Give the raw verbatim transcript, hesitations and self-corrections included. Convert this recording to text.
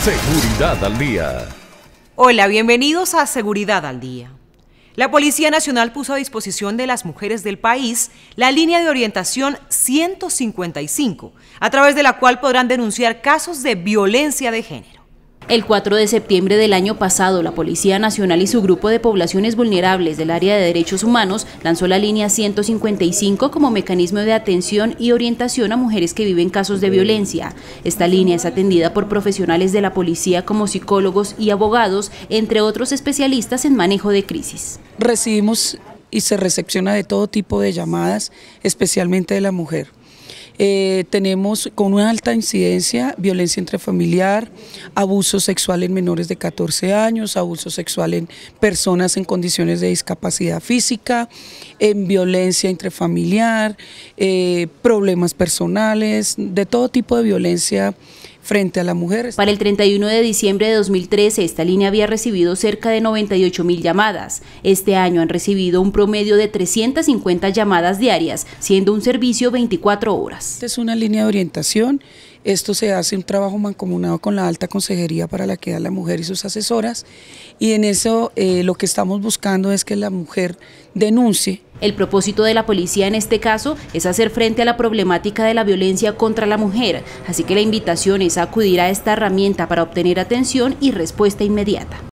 Seguridad al Día. Hola, bienvenidos a Seguridad al Día. La Policía Nacional puso a disposición de las mujeres del país la línea de orientación ciento cincuenta y cinco, a través de la cual podrán denunciar casos de violencia de género. El cuatro de septiembre del año pasado, la Policía Nacional y su grupo de poblaciones vulnerables del área de derechos humanos lanzó la línea ciento cincuenta y cinco como mecanismo de atención y orientación a mujeres que viven casos de violencia. Esta línea es atendida por profesionales de la policía como psicólogos y abogados, entre otros especialistas en manejo de crisis. Recibimos y se recepciona de todo tipo de llamadas, especialmente de la mujer. Eh, tenemos con una alta incidencia violencia intrafamiliar, abuso sexual en menores de catorce años, abuso sexual en personas en condiciones de discapacidad física, en violencia intrafamiliar, eh, problemas personales, de todo tipo de violencia frente a la mujer. Para el treinta y uno de diciembre de dos mil trece, esta línea había recibido cerca de noventa y ocho mil llamadas. Este año han recibido un promedio de trescientas cincuenta llamadas diarias, siendo un servicio veinticuatro horas. Esta es una línea de orientación. Esto se hace un trabajo mancomunado con la Alta Consejería para la Equidad de la Mujer y sus asesoras, y en eso eh, lo que estamos buscando es que la mujer denuncie. El propósito de la policía en este caso es hacer frente a la problemática de la violencia contra la mujer, así que la invitación es a acudir a esta herramienta para obtener atención y respuesta inmediata.